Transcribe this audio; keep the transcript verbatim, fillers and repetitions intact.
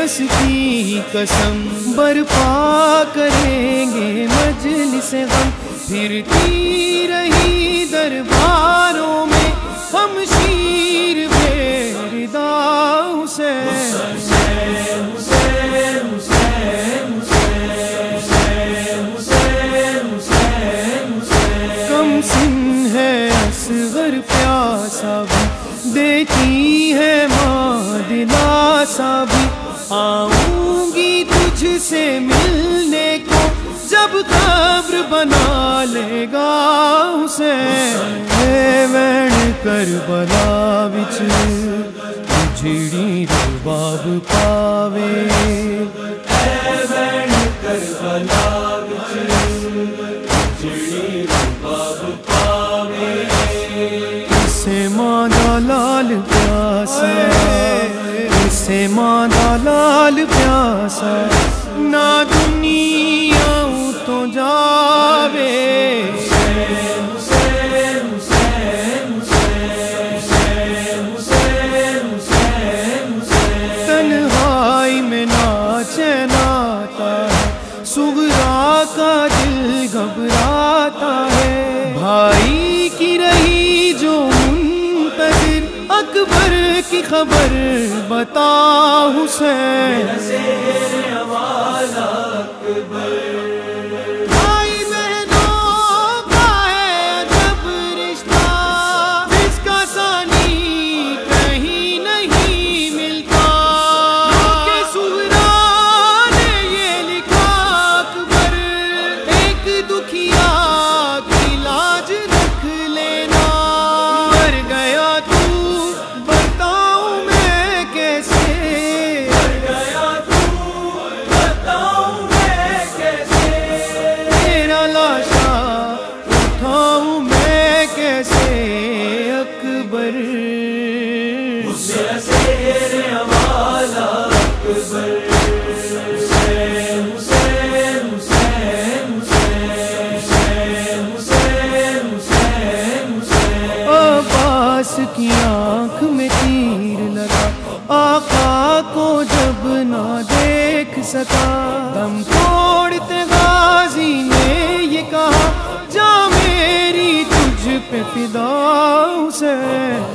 عباس کی قسم برپا کریں گے مجلس غم، پھرتی رہی درباروں میں ہم شیر بے ردا حسین۔ کم سن ہے اصغر پیاسا بھی، دیتی ہے ماں دلاسا بھی، آؤں گی تجھ سے ملنے کو جب قبر بنا لے گا حسین۔ اے وین کربلا وچ جڑی رباب پاوے، اے وین کربلا وچ جڑی رباب پاوے، اسے ماں دا لال پیاسا، اسے ماں دا لال پیاسا، نہ دنیا تو جاوے۔ تنہائی میں ناچے ناتا ہے، صغرا کا دل گھبراتا ہے، بھائی کی رہی جو منتظر اکبر کی خبر بتا حسین۔ بھائی بہنوں کا ہے جب رشتہ، جس کا ثانی کہیں نہیں ملتا، کہ صغرا نے یہ لکھا اکبر ایک دکھیا کی لاج رکھ لینا، مر گیا تو بتاؤں میں کیسے، مر گیا تو بتاؤں میں کیسے، تیرا لاشا اٹھاؤں میں کیسے اکبر، میرا شیر حوالہ اکبر، حسین حسین حسین حسین حسین حسین حسین۔ عباس کی آنکھ میں تیر لگا، آقا کو جب نہ دیکھ سکا، دم توڑتے غازی نے یہ کہا، جا میری تجھ پہ فدا حسین۔